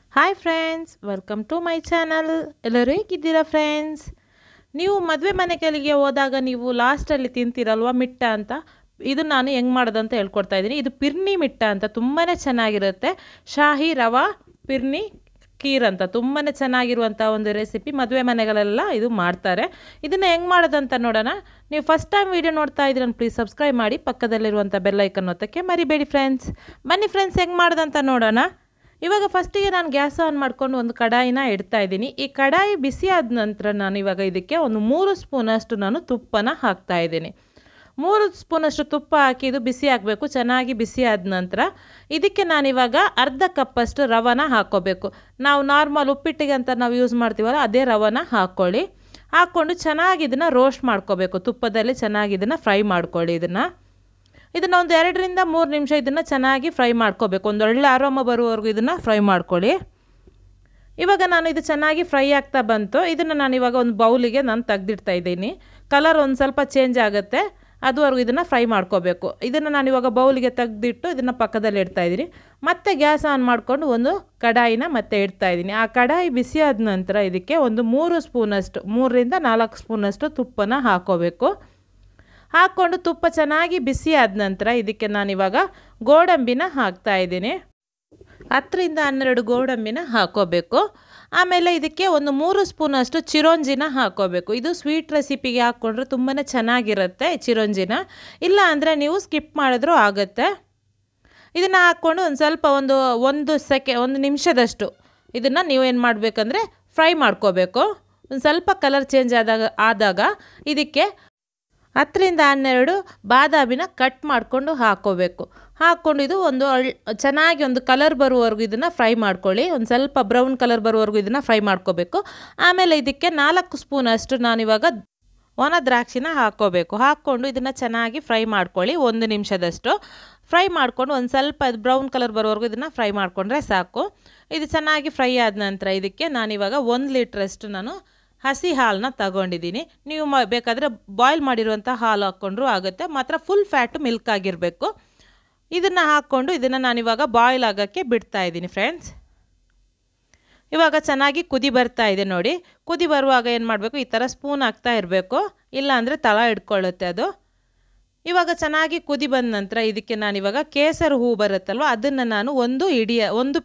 Hi friends, welcome to my channel. ಎಲ್ಲರೂ ಹೇಗಿದ್ದೀರಾ friends? ನೀವು ಮದುವೆ ಮನೆಗಳಿಗೆ ಹೋದಾಗ ನೀವು ಲಾಸ್ಟಲ್ಲಿ ತಿಂತೀರಲ್ವ ಮಿಟ್ಟ ಅಂತ, ಇದು ನಾನು ಹೆಂಗೆ ಮಾಡೋದಂತ ಹೇಳ್ಕೊಡ್ತಾ ಇದ್ದೀನಿ. ಇದು ಪಿರ್ನಿ ಮಿಟ್ಟ ಅಂತ ತುಂಬಾ ಚೆನ್ನಾಗಿರುತ್ತೆ. ಶಾಹಿ ರವಾ ಪಿರ್ನಿ ಖೀರ್ ಅಂತ ತುಂಬಾ ಚೆನ್ನಾಗಿರುವಂಥ ಒಂದು ರೆಸಿಪಿ. ಮದುವೆ ಮನೆಗಳೆಲ್ಲ ಇದು ಮಾಡ್ತಾರೆ. ಇದನ್ನು ಹೆಂಗೆ ಮಾಡೋದಂತ ನೋಡೋಣ. ನೀವು ಫಸ್ಟ್ ಟೈಮ್ ವೀಡಿಯೋ ನೋಡ್ತಾ ಇದ್ದೀರ ಪ್ಲೀಸ್ ಸಬ್ಸ್ಕ್ರೈಬ್ ಮಾಡಿ, ಪಕ್ಕದಲ್ಲಿರುವಂಥ ಬೆಲ್ ಐಕನ್ ಒತ್ತಕ್ಕೆ ಮರಿಬೇಡಿ ಫ್ರೆಂಡ್ಸ್. ಬನ್ನಿ ಫ್ರೆಂಡ್ಸ್, ಹೆಂಗೆ ಮಾಡೋದಂತ ನೋಡೋಣ. ಇವಾಗ ಫಸ್ಟಿಗೆ ನಾನು ಗ್ಯಾಸ್ ಆನ್ ಮಾಡಿಕೊಂಡು ಒಂದು ಕಡಾಯಿನ ಇಡ್ತಾ ಇದ್ದೀನಿ. ಈ ಕಡಾಯಿ ಬಿಸಿ ಆದ ನಂತರ ನಾನು ಇವಾಗ ಇದಕ್ಕೆ ಒಂದು 3 ಸ್ಪೂನಷ್ಟು ನಾನು ತುಪ್ಪನ ಹಾಕ್ತಾ ಇದ್ದೀನಿ. 3 ಸ್ಪೂನಷ್ಟು ತುಪ್ಪ ಹಾಕಿ ಇದು ಬಿಸಿ ಆಗಬೇಕು. ಚೆನ್ನಾಗಿ ಬಿಸಿ ಆದ ನಂತರ ಇದಕ್ಕೆ ನಾನಿವಾಗ ಅರ್ಧ ಕಪ್ಪಷ್ಟು ರವಾನ ಹಾಕ್ಕೋಬೇಕು. ನಾವು ನಾರ್ಮಲ್ ಉಪ್ಪಿಟ್ಟಿಗೆ ಅಂತ ನಾವು ಯೂಸ್ ಮಾಡ್ತೀವಲ್ಲ ಅದೇ ರವಾನ ಹಾಕ್ಕೊಳ್ಳಿ. ಹಾಕ್ಕೊಂಡು ಚೆನ್ನಾಗಿ ಇದನ್ನು ರೋಸ್ಟ್ ಮಾಡ್ಕೋಬೇಕು. ತುಪ್ಪದಲ್ಲಿ ಚೆನ್ನಾಗಿ ಇದನ್ನು ಫ್ರೈ ಮಾಡ್ಕೊಳ್ಳಿ. ಇದನ್ನು ಒಂದು 2 ರಿಂದ 3 ನಿಮಿಷ ಇದನ್ನು ಚೆನ್ನಾಗಿ ಫ್ರೈ ಮಾಡ್ಕೋಬೇಕು. ಒಂದು ಒಳ್ಳೆ ಆರೋಮ ಬರುವವರೆಗೂ ಇದನ್ನು ಫ್ರೈ ಮಾಡ್ಕೊಳ್ಳಿ. ಇವಾಗ ನಾನು ಇದು ಚೆನ್ನಾಗಿ ಫ್ರೈ ಆಗ್ತಾ ಬಂತು. ಇದನ್ನು ನಾನು ಇವಾಗ ಒಂದು ಬೌಲಿಗೆ ನಾನು ತೆಗೆದಿಡ್ತಾ ಇದ್ದೀನಿ. ಕಲರ್ ಒಂದು ಸ್ವಲ್ಪ ಚೇಂಜ್ ಆಗುತ್ತೆ, ಅದುವರೆಗೂ ಇದನ್ನು ಫ್ರೈ ಮಾಡ್ಕೋಬೇಕು. ಇದನ್ನು ನಾನು ಇವಾಗ ಬೌಲಿಗೆ ತೆಗೆದಿಟ್ಟು ಇದನ್ನು ಪಕ್ಕದಲ್ಲಿ ಇಡ್ತಾ ಇದ್ದೀನಿ. ಮತ್ತೆ ಗ್ಯಾಸ್ ಆನ್ ಮಾಡಿಕೊಂಡು ಒಂದು ಕಡಾಯಿನ ಮತ್ತೆ ಇಡ್ತಾ ಇದ್ದೀನಿ. ಆ ಕಡಾಯಿ ಬಿಸಿ ಆದ ನಂತರ ಇದಕ್ಕೆ ಒಂದು 3 ಸ್ಪೂನಷ್ಟು 3 ರಿಂದ 4 ಸ್ಪೂನಷ್ಟು ತುಪ್ಪನ ಹಾಕ್ಕೋಬೇಕು. ಹಾಕ್ಕೊಂಡು ತುಪ್ಪ ಚೆನ್ನಾಗಿ ಬಿಸಿ ಆದ ನಂತರ ಇದಕ್ಕೆ ನಾನಿವಾಗ ಗೋಡಂಬಿನ ಹಾಕ್ತಾ ಇದ್ದೀನಿ. 10 ರಿಂದ 12 ಗೋಡಂಬಿನ ಹಾಕ್ಕೋಬೇಕು. ಆಮೇಲೆ ಇದಕ್ಕೆ ಒಂದು 3 ಸ್ಪೂನಷ್ಟು ಚಿರೋಂಜಿನ ಹಾಕ್ಕೋಬೇಕು. ಇದು ಸ್ವೀಟ್ ರೆಸಿಪಿಗೆ ಹಾಕ್ಕೊಂಡ್ರೆ ತುಂಬಾ ಚೆನ್ನಾಗಿರುತ್ತೆ ಚಿರೋಂಜಿನ. ಇಲ್ಲ ಅಂದರೆ ನೀವು ಸ್ಕಿಪ್ ಮಾಡಿದ್ರೂ ಆಗುತ್ತೆ. ಇದನ್ನು ಹಾಕ್ಕೊಂಡು ಒಂದು ಸ್ವಲ್ಪ ಒಂದು ನಿಮಿಷದಷ್ಟು ಇದನ್ನು ನೀವೇನು ಮಾಡಬೇಕಂದ್ರೆ ಫ್ರೈ ಮಾಡ್ಕೋಬೇಕು. ಒಂದು ಸ್ವಲ್ಪ ಕಲರ್ ಚೇಂಜ್ ಆದಾಗ ಇದಕ್ಕೆ 10 ರಿಂದ 12 ಬಾದಾಮಿನ ಕಟ್ ಮಾಡಿಕೊಂಡು ಹಾಕ್ಕೋಬೇಕು. ಹಾಕ್ಕೊಂಡು ಇದು ಚೆನ್ನಾಗಿ ಒಂದು ಕಲರ್ ಬರುವವರೆಗೂ ಇದನ್ನು ಫ್ರೈ ಮಾಡ್ಕೊಳ್ಳಿ. ಒಂದು ಸ್ವಲ್ಪ ಬ್ರೌನ್ ಕಲರ್ ಬರುವವರೆಗೂ ಇದನ್ನು ಫ್ರೈ ಮಾಡ್ಕೋಬೇಕು. ಆಮೇಲೆ ಇದಕ್ಕೆ 4 ಸ್ಪೂನಷ್ಟು ನಾನಿವಾಗ ಒಣ ದ್ರಾಕ್ಷಿನ ಹಾಕ್ಕೋಬೇಕು. ಹಾಕ್ಕೊಂಡು ಇದನ್ನು ಚೆನ್ನಾಗಿ ಫ್ರೈ ಮಾಡ್ಕೊಳ್ಳಿ. 1 ನಿಮಿಷದಷ್ಟು ಫ್ರೈ ಮಾಡ್ಕೊಂಡು ಒಂದು ಸ್ವಲ್ಪ ಬ್ರೌನ್ ಕಲರ್ ಬರೋವರೆಗೂ ಇದನ್ನು ಫ್ರೈ ಮಾಡಿಕೊಂಡ್ರೆ ಸಾಕು. ಇದು ಚೆನ್ನಾಗಿ ಫ್ರೈ ಆದ ನಂತರ ಇದಕ್ಕೆ ನಾನಿವಾಗ 1 ಲೀಟ್ರಷ್ಟು ನಾನು ಹಸಿ ಹಾಲನ್ನ ತಗೊಂಡಿದ್ದೀನಿ. ನೀವು ಬೇಕಾದರೆ ಬಾಯ್ಲ್ ಮಾಡಿರುವಂಥ ಹಾಲು ಹಾಕ್ಕೊಂಡ್ರೂ ಆಗುತ್ತೆ, ಮಾತ್ರ ಫುಲ್ ಫ್ಯಾಟು ಮಿಲ್ಕ್ ಆಗಿರಬೇಕು. ಇದನ್ನು ಹಾಕ್ಕೊಂಡು ಇದನ್ನು ನಾನಿವಾಗ ಬಾಯ್ಲ್ ಆಗೋಕ್ಕೆ ಬಿಡ್ತಾ ಇದ್ದೀನಿ ಫ್ರೆಂಡ್ಸ್. ಇವಾಗ ಚೆನ್ನಾಗಿ ಕುದಿ ಬರ್ತಾ ಇದೆ ನೋಡಿ. ಕುದಿ ಬರುವಾಗ ಏನು ಮಾಡಬೇಕು, ಈ ಥರ ಸ್ಪೂನ್ ಹಾಕ್ತಾ ಇರಬೇಕು, ಇಲ್ಲಾಂದರೆ ತಳ ಹಿಡ್ಕೊಳ್ಳುತ್ತೆ ಅದು. ಇವಾಗ ಚೆನ್ನಾಗಿ ಕುದಿ ಬಂದ ನಂತರ ಇದಕ್ಕೆ ನಾನಿವಾಗ ಕೇಸರಿ ಹೂ ಬರುತ್ತಲ್ವ ಅದನ್ನು ನಾನು ಒಂದು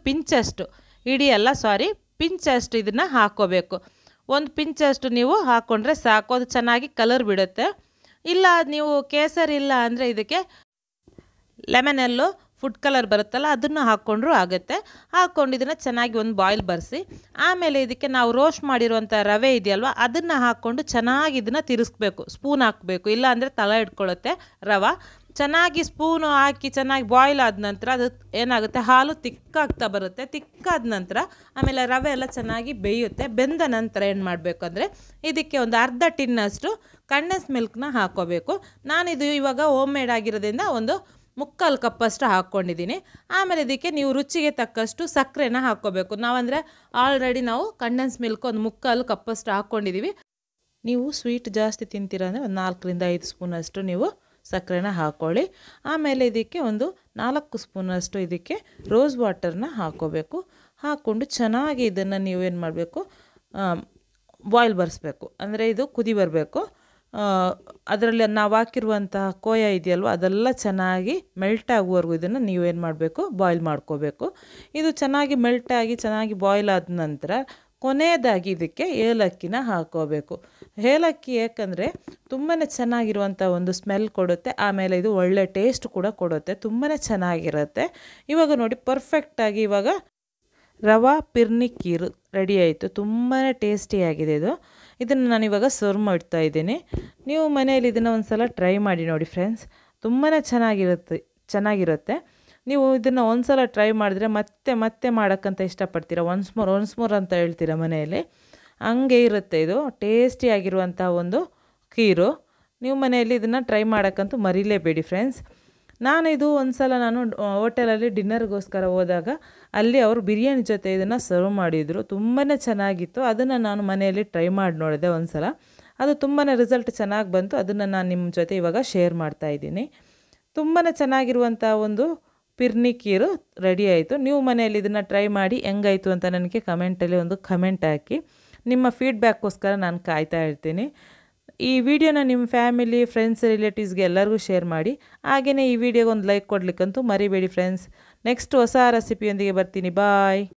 ಪಿಂಚಷ್ಟು ಇದನ್ನು ಹಾಕ್ಕೋಬೇಕು. 1 ಪಿಂಚಷ್ಟು ನೀವು ಹಾಕ್ಕೊಂಡ್ರೆ ಸಾಕು, ಅದು ಚೆನ್ನಾಗಿ ಕಲರ್ ಬಿಡುತ್ತೆ. ಇಲ್ಲ ನೀವು ಕೇಸರಿ ಇಲ್ಲ ಅಂದರೆ ಇದಕ್ಕೆ ಲೆಮನೆಲ್ಲೋ ಫುಡ್ ಕಲರ್ ಬರುತ್ತಲ್ಲ ಅದನ್ನು ಹಾಕ್ಕೊಂಡ್ರೂ ಆಗುತ್ತೆ. ಹಾಕ್ಕೊಂಡು ಇದನ್ನು ಚೆನ್ನಾಗಿ ಒಂದು ಬಾಯ್ಲ್ ಬರೆಸಿ ಆಮೇಲೆ ಇದಕ್ಕೆ ನಾವು ರೋಸ್ಟ್ ಮಾಡಿರುವಂಥ ರವೆ ಇದೆಯಲ್ವ ಅದನ್ನು ಹಾಕ್ಕೊಂಡು ಚೆನ್ನಾಗಿ ಇದನ್ನು ತಿರುಗಿಸ್ಬೇಕು. ಸ್ಪೂನ್ ಹಾಕಬೇಕು, ಇಲ್ಲ ಅಂದರೆ ತಳ ಇಟ್ಕೊಳ್ಳುತ್ತೆ ರವೆ. ಚೆನ್ನಾಗಿ ಸ್ಪೂನು ಹಾಕಿ ಚೆನ್ನಾಗಿ ಬಾಯ್ಲ್ ಆದ ನಂತರ ಅದು ಏನಾಗುತ್ತೆ, ಹಾಲು ತಿಕ್ಕಾಗ್ತಾ ಬರುತ್ತೆ. ತಿಕ್ಕಾದ ನಂತರ ಆಮೇಲೆ ರವೆ ಎಲ್ಲ ಚೆನ್ನಾಗಿ ಬೇಯುತ್ತೆ. ಬೆಂದ ನಂತರ ಏನು ಮಾಡಬೇಕು ಅಂದರೆ ಇದಕ್ಕೆ ಒಂದು ಅರ್ಧ ಟಿನ್ನಷ್ಟು ಕಂಡೆನ್ಸ್ ಮಿಲ್ಕ್ನ ಹಾಕ್ಕೋಬೇಕು. ನಾನಿದು ಇವಾಗ ಹೋಮ್ ಮೇಡ್ ಆಗಿರೋದ್ರಿಂದ ಒಂದು 3/4 ಕಪ್ಪಷ್ಟು ಹಾಕ್ಕೊಂಡಿದ್ದೀನಿ. ಆಮೇಲೆ ಇದಕ್ಕೆ ನೀವು ರುಚಿಗೆ ತಕ್ಕಷ್ಟು ಸಕ್ಕರೆನ ಹಾಕ್ಕೋಬೇಕು. ನಾವಂದರೆ ಆಲ್ರೆಡಿ ನಾವು ಕಂಡೆನ್ಸ್ ಮಿಲ್ಕ್ ಒಂದು 3/4 ಕಪ್ಪಷ್ಟು ಹಾಕ್ಕೊಂಡಿದ್ದೀವಿ. ನೀವು ಸ್ವೀಟ್ ಜಾಸ್ತಿ ತಿಂತೀರ ಅಂದರೆ ಒಂದು 4 ರಿಂದ 5 ಸ್ಪೂನಷ್ಟು ನೀವು ಸಕ್ಕರೆನ ಹಾಕ್ಕೊಳ್ಳಿ. ಆಮೇಲೆ ಇದಕ್ಕೆ ಒಂದು 4 ಸ್ಪೂನಷ್ಟು ಇದಕ್ಕೆ ರೋಸ್ ವಾಟರ್ನ ಹಾಕ್ಕೋಬೇಕು. ಹಾಕ್ಕೊಂಡು ಚೆನ್ನಾಗಿ ಇದನ್ನು ನೀವೇನು ಮಾಡಬೇಕು, ಬಾಯ್ಲ್ ಬರೆಸ್ಬೇಕು. ಅಂದರೆ ಇದು ಕುದಿ ಬರಬೇಕು. ಅದರಲ್ಲಿ ನಾವು ಹಾಕಿರುವಂತಹ ಕೋಯ ಇದೆಯಲ್ವ ಅದೆಲ್ಲ ಚೆನ್ನಾಗಿ ಮೆಲ್ಟ್ ಆಗುವವರೆಗೂ ಇದನ್ನು ನೀವೇನು ಮಾಡಬೇಕು, ಬಾಯ್ಲ್ ಮಾಡ್ಕೋಬೇಕು. ಇದು ಚೆನ್ನಾಗಿ ಮೆಲ್ಟಾಗಿ ಚೆನ್ನಾಗಿ ಬಾಯ್ಲ್ ಆದ ನಂತರ ಕೊನೆಯದಾಗಿ ಇದಕ್ಕೆ ಏಲಕ್ಕಿನ ಹಾಕ್ಕೋಬೇಕು. ಏಲಕ್ಕಿ ಏಕೆಂದರೆ ತುಂಬಾ ಚೆನ್ನಾಗಿರುವಂಥ ಒಂದು ಸ್ಮೆಲ್ ಕೊಡುತ್ತೆ. ಆಮೇಲೆ ಇದು ಒಳ್ಳೆ ಟೇಸ್ಟ್ ಕೂಡ ಕೊಡುತ್ತೆ, ತುಂಬಾ ಚೆನ್ನಾಗಿರುತ್ತೆ. ಇವಾಗ ನೋಡಿ ಪರ್ಫೆಕ್ಟಾಗಿ ಇವಾಗ ರವಾ ಪಿರ್ನಿ ಖೀರು ರೆಡಿ ಆಯಿತು. ತುಂಬಾ ಟೇಸ್ಟಿಯಾಗಿದೆ ಇದು. ಇದನ್ನು ನಾನಿವಾಗ ಸರ್ವ್ ಮಾಡ್ತಾ ಇದ್ದೀನಿ. ನೀವು ಮನೆಯಲ್ಲಿ ಇದನ್ನು ಒಂದು ಸಲ ಟ್ರೈ ಮಾಡಿ ನೋಡಿ ಫ್ರೆಂಡ್ಸ್, ತುಂಬಾ ಚೆನ್ನಾಗಿರುತ್ತೆ. ನೀವು ಇದನ್ನು ಒಂದು ಸಲ ಟ್ರೈ ಮಾಡಿದ್ರೆ ಮತ್ತೆ ಮಾಡೋಕ್ಕಂತ ಇಷ್ಟಪಡ್ತೀರಾ. ಒನ್ಸ್ ಮೋರ್ ಅಂತ ಹೇಳ್ತೀರಾ ಮನೆಯಲ್ಲಿ. ಹಂಗೆ ಇರುತ್ತೆ ಇದು ಟೇಸ್ಟಿಯಾಗಿರುವಂಥ ಒಂದು ಖೀರು. ನೀವು ಮನೆಯಲ್ಲಿ ಇದನ್ನು ಟ್ರೈ ಮಾಡೋಕ್ಕಂತೂ ಮರೀಲೇಬೇಡಿ ಫ್ರೆಂಡ್ಸ್. ನಾನು ಹೋಟೆಲಲ್ಲಿ ಡಿನ್ನರ್ಗೋಸ್ಕರ ಹೋದಾಗ ಅಲ್ಲಿ ಅವರು ಬಿರಿಯಾನಿ ಜೊತೆ ಇದನ್ನು ಸರ್ವ್ ಮಾಡಿದರು. ತುಂಬಾ ಚೆನ್ನಾಗಿತ್ತು. ಅದನ್ನು ನಾನು ಮನೆಯಲ್ಲಿ ಟ್ರೈ ಮಾಡಿ ನೋಡಿದೆ ಒಂದು ಸಲ. ಅದು ತುಂಬಾ ರಿಸಲ್ಟ್ ಚೆನ್ನಾಗಿ ಬಂತು. ಅದನ್ನು ನಾನು ನಿಮ್ಮ ಜೊತೆ ಇವಾಗ ಶೇರ್ ಮಾಡ್ತಾಯಿದ್ದೀನಿ. ತುಂಬಾ ಚೆನ್ನಾಗಿರುವಂಥ ಒಂದು ಪಿರ್ನಿ ಖೀರು ರೆಡಿ ಆಯಿತು. ನೀವು ಮನೆಯಲ್ಲಿ ಇದನ್ನು ಟ್ರೈ ಮಾಡಿ ಹೆಂಗಾಯಿತು ಅಂತ ನನಗೆ ಕಮೆಂಟಲ್ಲಿ ಒಂದು ಕಮೆಂಟ್ ಹಾಕಿ. ನಿಮ್ಮ ಫೀಡ್ಬ್ಯಾಕ್ಕೋಸ್ಕರ ನಾನು ಕಾಯ್ತಾ ಇರ್ತೀನಿ. ಈ ವಿಡಿಯೋನ ನಿಮ್ಮ ಫ್ಯಾಮಿಲಿ, ಫ್ರೆಂಡ್ಸ್, ರಿಲೇಟಿವ್ಸ್ಗೆ ಎಲ್ಲರಿಗೂ ಶೇರ್ ಮಾಡಿ. ಹಾಗೆಯೇ ಈ ವಿಡಿಯೋಗೆ ಒಂದು ಲೈಕ್ ಕೊಡಲಿಕ್ಕಂತೂ ಮರಿಬೇಡಿ ಫ್ರೆಂಡ್ಸ್. ನೆಕ್ಸ್ಟ್ ಹೊಸ ರೆಸಿಪಿಯೊಂದಿಗೆ ಬರ್ತೀನಿ. ಬಾಯ್.